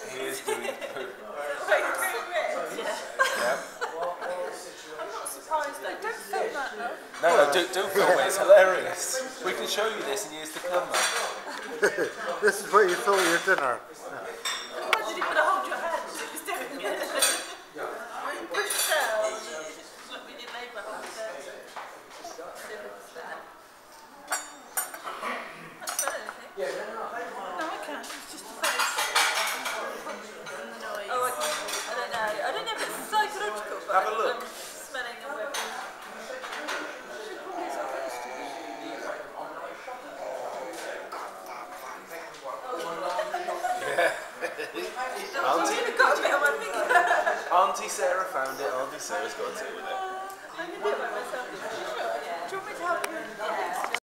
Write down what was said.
He is doing poo. Wait, Chris? Yeah. Yeah. I'm not surprised though. Don't film that though. No, do film it. It's hilarious. We can show you this in years to come, man. This is what you thought of your dinner. Imagine you could hold your hand as it was doing it. When you push down, look when your neighbour holds their That's better, I think. No, I can't. It's just the face. And the noise. Oh, I don't know. I don't know if it's psychological, but Have a look. I'm smelling a whip. Auntie Sarah found it. Auntie Sarah's got to deal with it. I can do it by myself.